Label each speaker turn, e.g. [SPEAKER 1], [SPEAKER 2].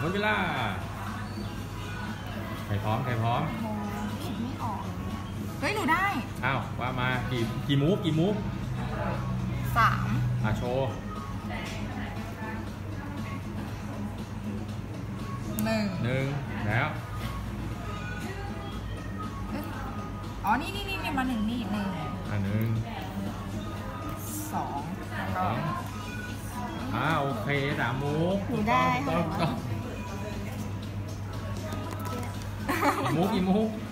[SPEAKER 1] หมดเวลาใครพร้อม
[SPEAKER 2] คิดไม่ออกเฮ้ยหนูได้
[SPEAKER 1] อ้าวว่ามากี่มูฟ
[SPEAKER 2] 3
[SPEAKER 1] โชว์1แล้ว
[SPEAKER 2] อ๋อนี่มา1นี่1 2แล้วก็
[SPEAKER 1] โอเค3มูฟ
[SPEAKER 2] หนูได้ค่ะ
[SPEAKER 1] กี่มูฟ